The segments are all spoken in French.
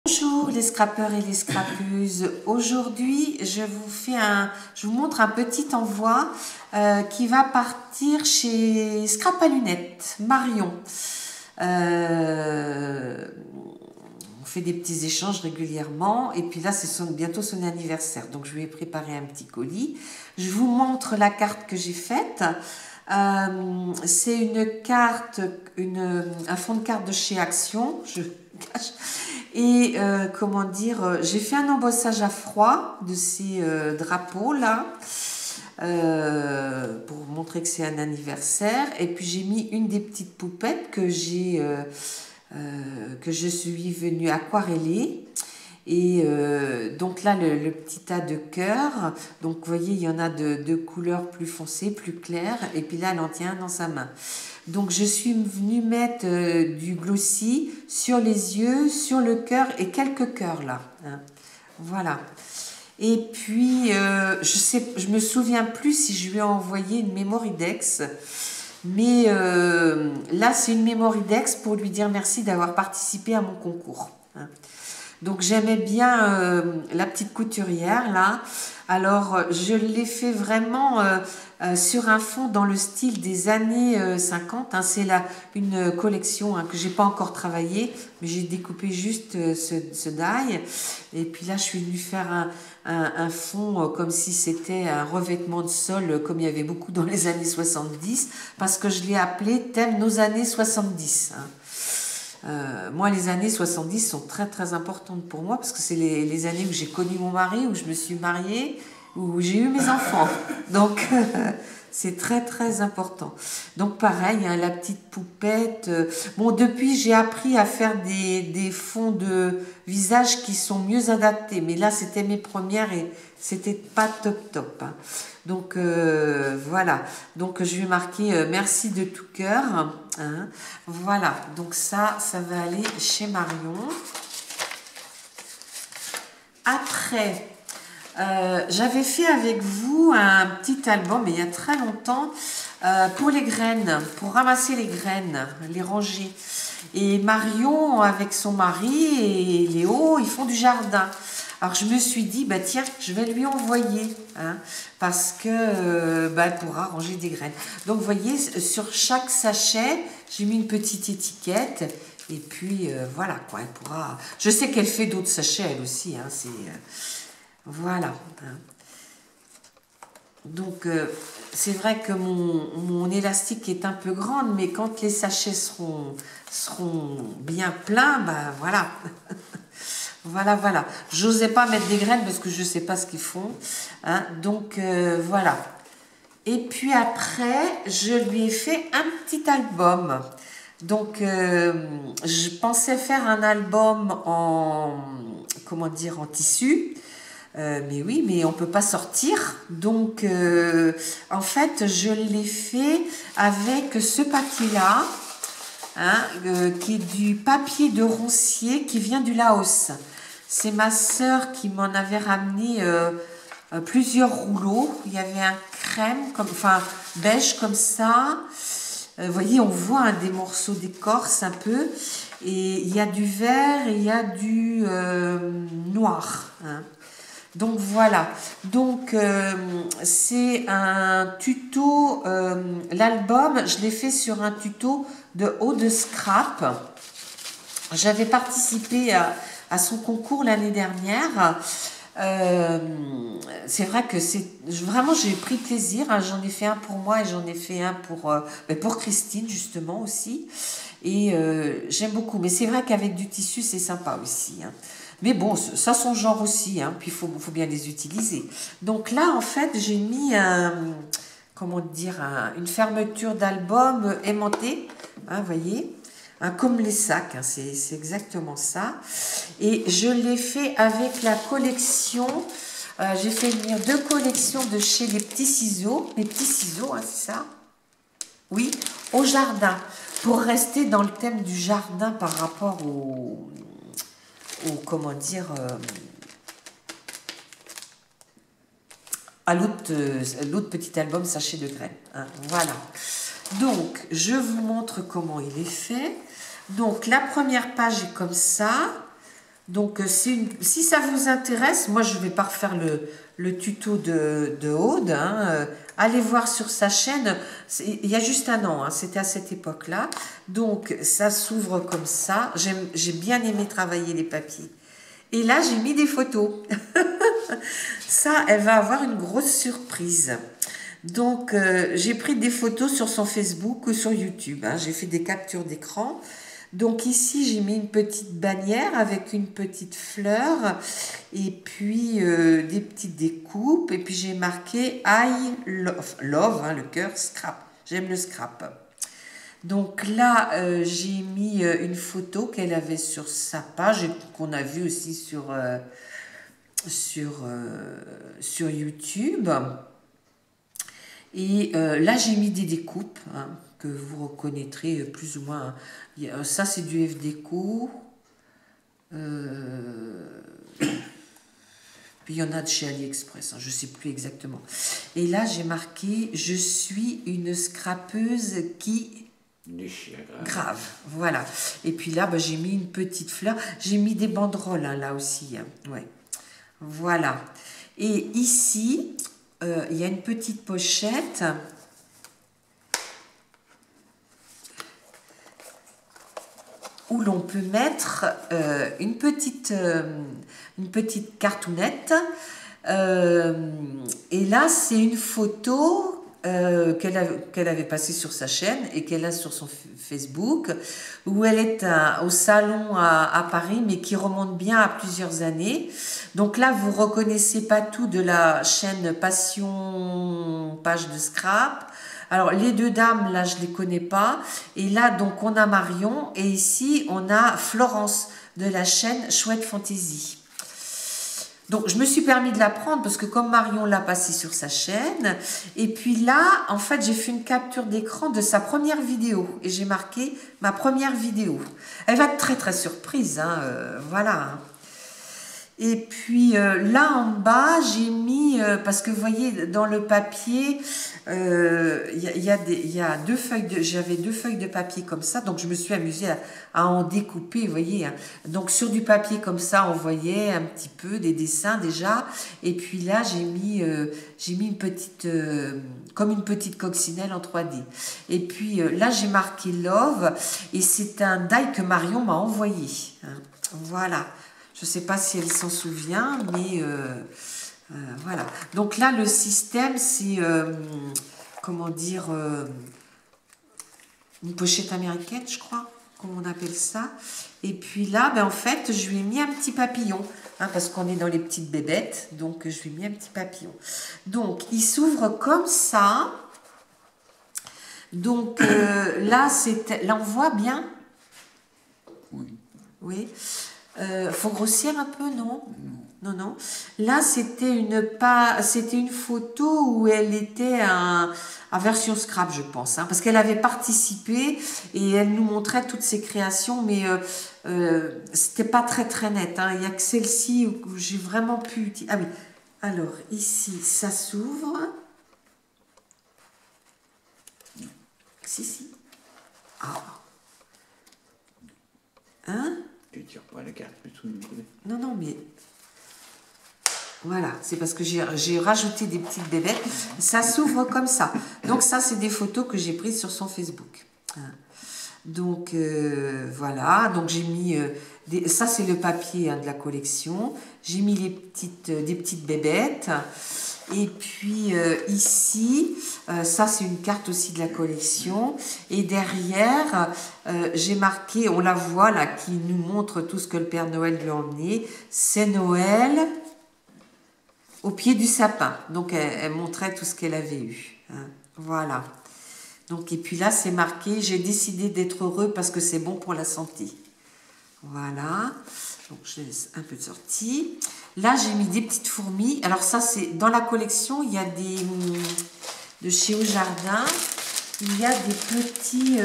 Bonjour les scrappeurs et les scrappeuses. Aujourd'hui, je vous montre un petit envoi qui va partir chez Scrap à lunettes, Marion. On fait des petits échanges régulièrement et puis là, c'est bientôt son anniversaire. Donc, je lui ai préparé un petit colis. Je vous montre la carte que j'ai faite. C'est une carte, un fond de carte de chez Action. Je cache. Et comment dire, j'ai fait un embossage à froid de ces drapeaux là pour montrer que c'est un anniversaire. Et puis j'ai mis une des petites poupettes que je suis venue aquareller. Et donc là, le petit tas de cœurs, donc vous voyez, il y en a de couleurs plus foncées, plus claires, et puis là, elle en tient un dans sa main. Donc je suis venue mettre du glossy sur les yeux, sur le cœur et quelques cœurs là. Hein. Voilà. Et puis, je me souviens plus si je lui ai envoyé une Mémoridex. Mais là, c'est une Mémoridex pour lui dire merci d'avoir participé à mon concours. Hein. Donc j'aimais bien la petite couturière là. Alors je l'ai fait vraiment sur un fond dans le style des années 50. Hein. C'est une collection que j'ai pas encore travaillée, mais j'ai découpé juste ce die. Et puis là je suis venue faire un fond comme si c'était un revêtement de sol, comme il y avait beaucoup dans les années 70, parce que je l'ai appelé thème nos années 70. Hein. Moi, les années 70 sont très très importantes pour moi parce que c'est les années où j'ai connu mon mari, où je me suis mariée, où j'ai eu mes enfants. Donc, c'est très très important. Donc, pareil, hein, la petite poupette. Bon, depuis, j'ai appris à faire des fonds de visage qui sont mieux adaptés. Mais là, c'était mes premières et c'était pas top top. Hein. Donc, voilà. Donc, je vais marquer merci de tout cœur. Hein. Voilà. Donc, ça va aller chez Marion. Après, j'avais fait avec vous un petit album, mais il y a très longtemps, pour les graines, pour ramasser les graines, les ranger. Et Marion, avec son mari et Léo, ils font du jardin. Alors je me suis dit, bah tiens, je vais lui envoyer, hein, parce que elle pourra ranger des graines. Donc vous voyez, sur chaque sachet, j'ai mis une petite étiquette. Et puis voilà, quoi, elle pourra. Je sais qu'elle fait d'autres sachets, elle aussi, hein, voilà. Donc, c'est vrai que mon élastique est un peu grande, mais quand les sachets seront bien pleins, bah voilà. Voilà. J'osais pas mettre des graines parce que je sais pas ce qu'ils font. Hein, donc, voilà. Et puis après, je lui ai fait un petit album. Donc, je pensais faire un album en tissu. Mais oui, mais on ne peut pas sortir. Donc, en fait, je l'ai fait avec ce papier-là, hein, qui est du papier de roncier qui vient du Laos. C'est ma sœur qui m'en avait ramené plusieurs rouleaux. Il y avait un crème, beige comme ça. Vous voyez, on voit hein, des morceaux d'écorce un peu. Et il y a du vert et il y a du noir. Hein. Donc voilà, donc c'est un tuto, l'album, je l'ai fait sur un tuto de haut de scrap. J'avais participé à son concours l'année dernière. C'est vrai que vraiment j'ai pris plaisir. Hein, j'en ai fait un pour moi et j'en ai fait un pour Christine justement aussi. Et j'aime beaucoup. Mais c'est vrai qu'avec du tissu c'est sympa aussi. Hein. Mais bon, ça son genre aussi, hein, puis il faut bien les utiliser. Donc là, en fait, j'ai mis une fermeture d'album aimantée, hein, voyez, hein, comme les sacs, hein, c'est exactement ça. Et je l'ai fait avec la collection, j'ai fait venir 2 collections de chez les petits ciseaux, hein, c'est ça? Oui, au jardin, pour rester dans le thème du jardin par rapport à l'autre petit album sachet de graines. Hein, voilà. Donc, je vous montre comment il est fait. Donc, la première page est comme ça. Donc, si ça vous intéresse, moi je ne vais pas refaire le tuto de Aude. Hein, allez voir sur sa chaîne, il y a juste un an, hein, c'était à cette époque-là. Donc, ça s'ouvre comme ça. J'ai bien aimé travailler les papiers. Et là, j'ai mis des photos. Ça, elle va avoir une grosse surprise. Donc, j'ai pris des photos sur son Facebook ou sur YouTube. Hein, j'ai fait des captures d'écran. Donc ici, j'ai mis une petite bannière avec une petite fleur et puis des petites découpes. Et puis j'ai marqué I love, hein, le cœur, scrap. J'aime le scrap. Donc là, j'ai mis une photo qu'elle avait sur sa page et qu'on a vue aussi sur YouTube. Et là, j'ai mis des découpes, hein, que vous reconnaîtrez plus ou moins. Ça, c'est du FDéco. Puis il y en a de chez AliExpress, hein, je ne sais plus exactement. Et là, j'ai marqué « Je suis une scrapeuse qui... » grave, voilà. Et puis là, bah, j'ai mis une petite fleur. J'ai mis des banderoles, hein, là aussi. Hein, ouais. Voilà. Et ici, il y a une petite pochette. Où l'on peut mettre une petite cartounette. Et là, c'est une photo qu'elle avait passée sur sa chaîne et qu'elle a sur son Facebook, où elle est au salon à Paris, mais qui remonte bien à plusieurs années. Donc là, vous reconnaissez pas tout de la chaîne Passion Page de Scrap. Alors, les deux dames, là, je ne les connais pas. Et là, donc, on a Marion. Et ici, on a Florence de la chaîne Chouette Fantaisie. Donc, je me suis permis de la prendre parce que comme Marion l'a passé sur sa chaîne. Et puis là, en fait, j'ai fait une capture d'écran de sa première vidéo. Et j'ai marqué ma première vidéo. Elle va être très, très surprise. Hein, voilà. Hein. Et puis là en bas, j'ai mis, parce que vous voyez, dans le papier, y a deux feuilles j'avais deux feuilles de papier comme ça, donc je me suis amusée à en découper, vous voyez. Hein. Donc sur du papier comme ça, on voyait un petit peu des dessins déjà. Et puis là, j'ai mis une petite, comme une petite coccinelle en 3D. Et puis là, j'ai marqué Love, et c'est un die que Marion m'a envoyé. Hein. Voilà. Je ne sais pas si elle s'en souvient, mais voilà. Donc là, le système, c'est, comment dire, une pochette américaine, je crois, comme on appelle ça. Et puis là, ben, en fait, je lui ai mis un petit papillon, hein, parce qu'on est dans les petites bébêtes, donc je lui ai mis un petit papillon. Donc, il s'ouvre comme ça. Donc là, on voit bien. Oui. Oui. Faut grossir un peu, non? Non, non. Là, c'était une photo où elle était en version scrap, je pense, hein, parce qu'elle avait participé et elle nous montrait toutes ses créations, mais c'était pas très très net. Hein. Il n'y a que celle-ci où j'ai vraiment pu utiliser. Ah oui. Alors ici, ça s'ouvre. Si. Ah. Hein? Tu tires pas la carte plus tout le monde. Non, non, mais voilà, c'est parce que j'ai rajouté des petites bébêtes. Ça s'ouvre comme ça. Donc ça, c'est des photos que j'ai prises sur son Facebook. Donc voilà, donc j'ai mis ça c'est le papier, hein, de la collection. J'ai mis des petites bébêtes. Et puis ici, ça c'est une carte aussi de la collection. Et derrière, j'ai marqué, on la voit là, qui nous montre tout ce que le Père Noël lui a emmené. C'est Noël au pied du sapin. Donc elle montrait tout ce qu'elle avait eu. Hein. Voilà. Donc, et puis là, c'est marqué, j'ai décidé d'être heureux parce que c'est bon pour la santé. Voilà. Donc, je laisse un peu de sortie. Là, j'ai mis des petites fourmis. Alors, ça, c'est dans la collection, il y a de chez Au Jardin, il y a des petits.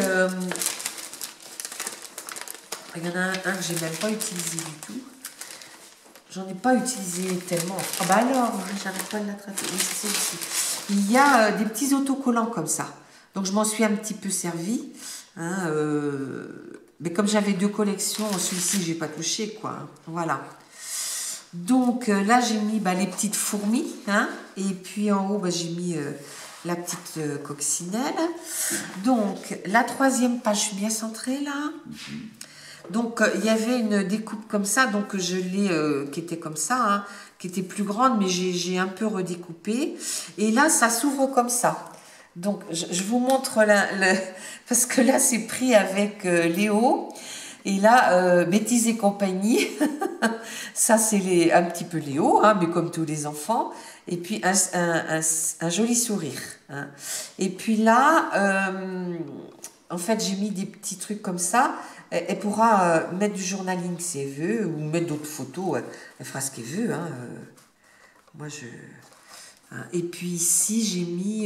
Il y en a un que j'ai même pas utilisé du tout. J'en ai pas utilisé tellement. Ah, bah alors, j'arrive pas à l'attraper. Oui, c'est celui-ci. Il y a des petits autocollants comme ça. Donc, je m'en suis un petit peu servi. Hein, Mais comme j'avais 2 collections, celui-ci, j'ai pas touché, quoi. Hein. Voilà. Donc là, j'ai mis les petites fourmis. Hein, et puis en haut, j'ai mis la petite coccinelle. Donc, la 3e page, je suis bien centrée, là. Donc, il y avait une découpe comme ça, donc je l'ai, qui était comme ça, hein, qui était plus grande, mais j'ai un peu redécoupé. Et là, ça s'ouvre comme ça. Donc, je vous montre parce que là, c'est pris avec Léo. Et là, Bêtises et compagnie, ça c'est un petit peu Léo, hein, mais comme tous les enfants. Et puis un joli sourire. Hein. Et puis là, en fait, j'ai mis des petits trucs comme ça. Elle pourra mettre du journaling si elle veut, ou mettre d'autres photos. Elle fera ce qu'elle veut. Hein. Moi, hein. Et puis ici, j'ai mis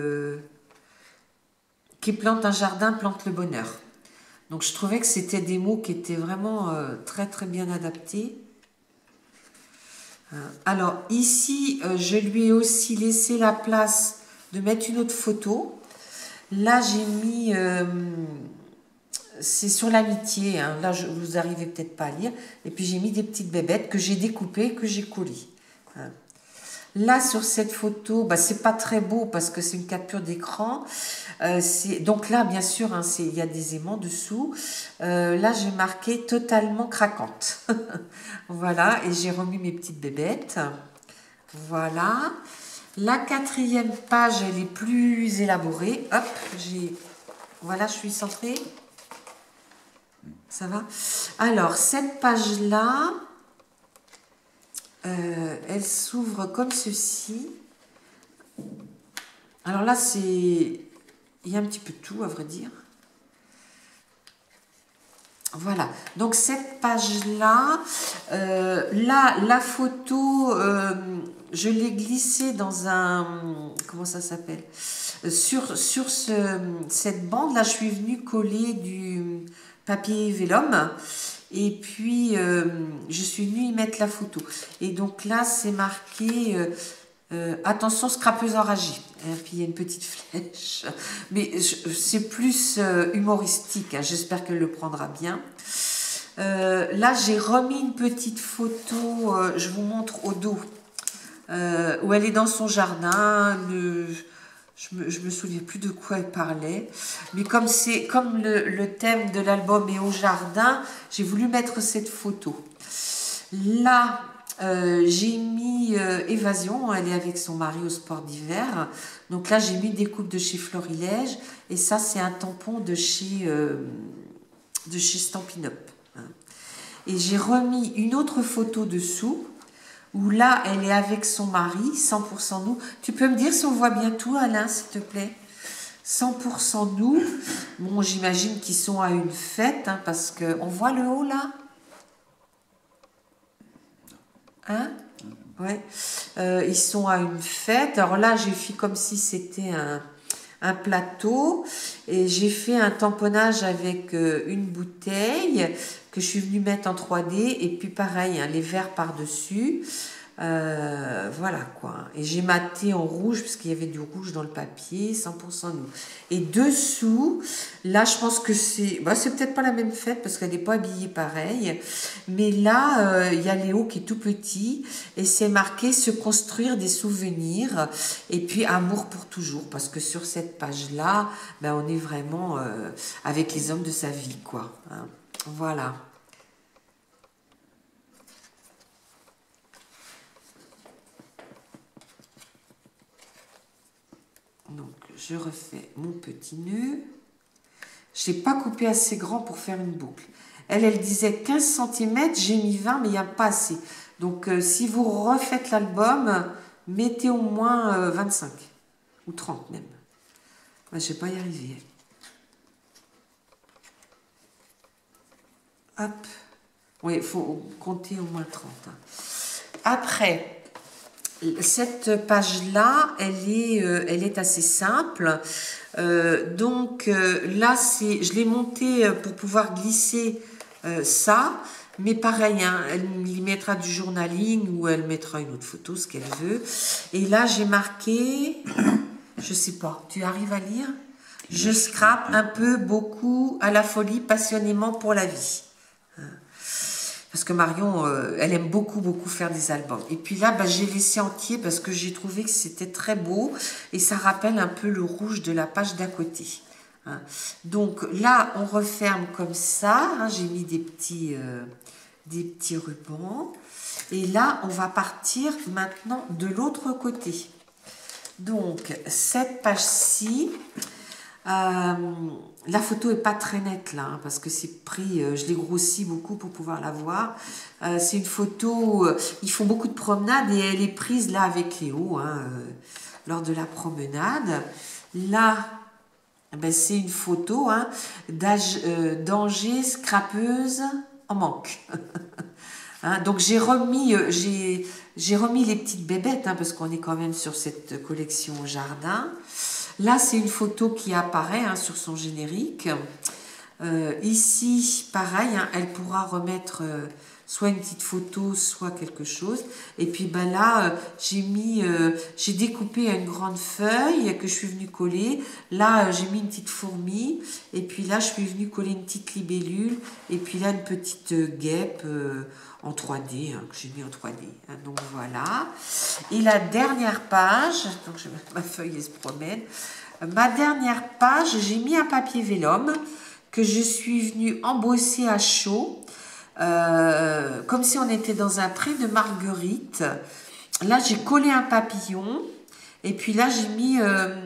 qui plante un jardin, plante le bonheur. Donc je trouvais que c'était des mots qui étaient vraiment très très bien adaptés. Alors ici, je lui ai aussi laissé la place de mettre une autre photo. Là, j'ai mis... c'est sur l'amitié. Hein. Là, vous n'arrivez peut-être pas à lire. Et puis j'ai mis des petites bébêtes que j'ai découpées, que j'ai collées. Hein. Là, sur cette photo, c'est pas très beau parce que c'est une capture d'écran. Donc là, bien sûr, hein, il y a des aimants dessous. Là, j'ai marqué totalement craquante. Voilà, et j'ai remis mes petites bébêtes. Voilà. La 4e page, elle est plus élaborée. Hop, voilà, je suis centrée. Ça va? Alors, cette page-là, elle s'ouvre comme ceci. Alors là, il y a un petit peu de tout, à vrai dire. Voilà. Donc, cette page-là, la photo, je l'ai glissée dans un... Comment ça s'appelle? Sur cette bande, là, je suis venue coller du papier vélum. Et puis, je suis venue y mettre la photo. Et donc là, c'est marqué attention, scrapeuse enragée. Et puis, il y a une petite flèche. Mais c'est plus humoristique. Hein. J'espère qu'elle le prendra bien. Là, j'ai remis une petite photo, je vous montre au dos, où elle est dans son jardin. Je me souviens plus de quoi elle parlait, mais comme le thème de l'album est au jardin, j'ai voulu mettre cette photo. Là, j'ai mis Évasion, elle est avec son mari au sport d'hiver. Donc là, j'ai mis des coupes de chez Florilège, et ça, c'est un tampon de chez Stampin' Up. Hein. Et j'ai remis une autre photo dessous, où là, elle est avec son mari, 100% nous. Tu peux me dire si on voit bien tout, Alain, s'il te plaît? 100% nous. Bon, j'imagine qu'ils sont à une fête, hein, parce qu'on voit le haut, là? Hein? Ouais. Ils sont à une fête. Alors là, j'ai fait comme si c'était un plateau, et j'ai fait un tamponnage avec une bouteille que je suis venue mettre en 3D, et puis pareil, hein, les verres par-dessus. Voilà quoi. Et j'ai maté en rouge, parce qu'il y avait du rouge dans le papier, 100% nous. Et dessous, là je pense que c'est peut-être pas la même fête, parce qu'elle n'est pas habillée pareil, mais là il y a Léo qui est tout petit, et c'est marqué se construire des souvenirs, et puis amour pour toujours, parce que sur cette page là, on est vraiment avec les hommes de sa vie, quoi. Hein. Voilà. Donc, je refais mon petit nœud. Je n'ai pas coupé assez grand pour faire une boucle. Elle disait 15 cm, j'ai mis 20, mais il n'y a pas assez. Donc, si vous refaites l'album, mettez au moins 25 ou 30 même. Je ne vais pas y arriver. Hop. Oui, il faut compter au moins 30. Hein. Après, cette page-là, elle est assez simple. Donc là, je l'ai montée pour pouvoir glisser ça. Mais pareil, hein, elle y mettra du journaling ou elle mettra une autre photo, ce qu'elle veut. Et là, j'ai marqué, je sais pas, tu arrives à lire? Je scrape un peu, beaucoup, à la folie, passionnément pour la vie. Parce que Marion, elle aime beaucoup, beaucoup faire des albums. Et puis là, bah, j'ai laissé entier parce que j'ai trouvé que c'était très beau et ça rappelle un peu le rouge de la page d'à côté. Hein. Donc là, on referme comme ça. Hein, j'ai mis des petits rubans. Et là, on va partir maintenant de l'autre côté. Donc, cette page-ci, la photo est pas très nette là, hein, parce que c'est pris, je l'ai grossi beaucoup pour pouvoir la voir. C'est une photo, ils font beaucoup de promenades et elle est prise là avec Léo, hein, lors de la promenade. Là, ben, c'est une photo hein, d'Angers, scrapeuse en manque. Hein, donc j'ai remis les petites bébêtes, hein, parce qu'on est quand même sur cette collection au jardin. Là, c'est une photo qui apparaît hein, sur son générique. Ici, pareil, hein, elle pourra remettre soit une petite photo, soit quelque chose. Et puis ben là, j'ai découpé une grande feuille que je suis venue coller. Là, j'ai mis une petite fourmi. Et puis là, je suis venue coller une petite libellule. Et puis là, une petite guêpe en 3D, hein, que j'ai mis en 3D. Hein, donc voilà. Et la dernière page, donc ma feuille elle se promène. Ma dernière page, j'ai mis un papier vélum que je suis venue embosser à chaud, comme si on était dans un pré de marguerite. Là, j'ai collé un papillon. Et puis là, j'ai mis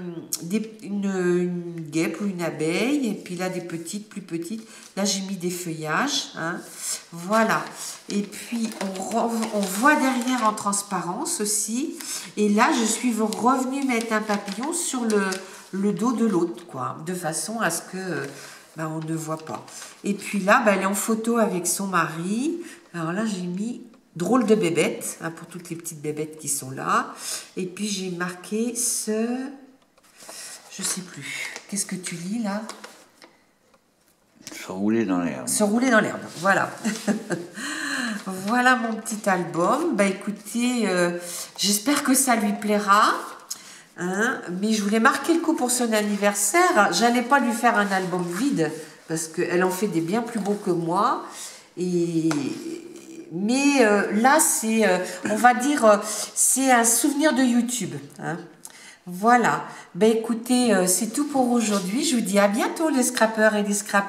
une guêpe ou une abeille. Et puis là, des petites, plus petites. Là, j'ai mis des feuillages. Hein. Voilà. Et puis, on voit derrière en transparence aussi. Et là, je suis revenue mettre un papillon sur le dos de l'autre, quoi. De façon à ce que ben, on ne voit pas. Et puis là, ben, elle est en photo avec son mari. Alors là, j'ai mis... drôle de bébête, hein, pour toutes les petites bébêtes qui sont là. Et puis j'ai marqué je sais plus. Qu'est-ce que tu lis là? Se rouler dans l'herbe. Se rouler dans l'herbe, voilà. Voilà mon petit album. Bah écoutez, j'espère que ça lui plaira. Hein, mais je voulais marquer le coup pour son anniversaire. J'allais pas lui faire un album vide, parce qu'elle en fait des bien plus beaux que moi. Mais là, c'est, on va dire, c'est un souvenir de YouTube. Hein. Voilà. Ben écoutez, c'est tout pour aujourd'hui. Je vous dis à bientôt les scrappeurs et les scrappeurs.